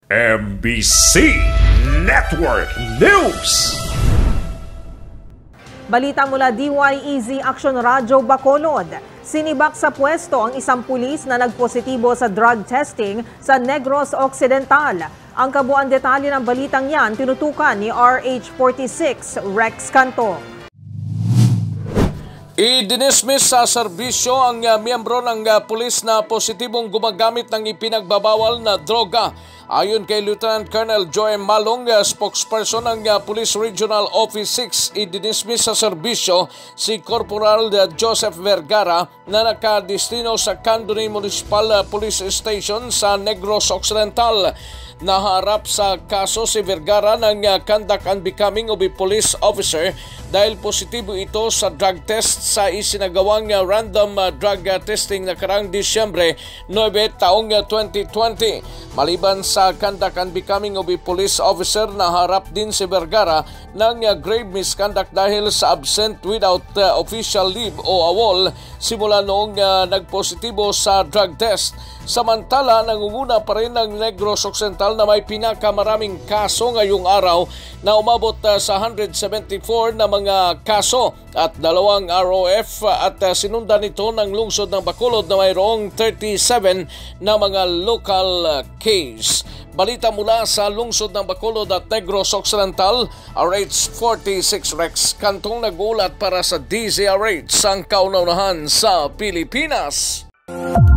MBC Network News. Balita mula DYEZ Action Radyo Bacolod. Sinibak sa pwesto ang isang pulis na nagpositibo sa drug testing sa Negros Occidental. Ang kabuuan detalye ng balitang yan tinutukan ni RH46 Rex Canto. Idinismiss sa serbisyo ang miyembro ng pulis na positibong gumagamit ng ipinagbabawal na droga. Ayon kay Lieutenant Colonel Joy Malong, spokesperson ng Police Regional Office 6, idinismiss sa serbisyo si Corporal Joseph Vergara na nakadestino sa Candoni Municipal Police Station sa Negros Occidental. Naharap sa kaso si Vergara ng Conduct and Becoming of a Police Officer dahil positibo ito sa drug test sa isinagawang random drug testing na karang Disyembre 9 taong 2020. Maliban sa Conduct and Becoming of a Police Officer, naharap din si Vergara ng grave misconduct dahil sa absent without official leave o AWOL simula noong nagpositibo sa drug test. Samantala, nangunguna pa rin ng Negros Occidental na may pinakamaraming kaso ngayong araw na umabot sa 174 na mga kaso at 2 ROF at sinundan nito ng lungsod ng Bacolod na mayroong 37 na mga local case. Balita mula sa lungsod ng Bacolod at Negros Occidental, RH46 Rex Cantong nag-uulat para sa DZRH ang kauna-unahan sa Pilipinas.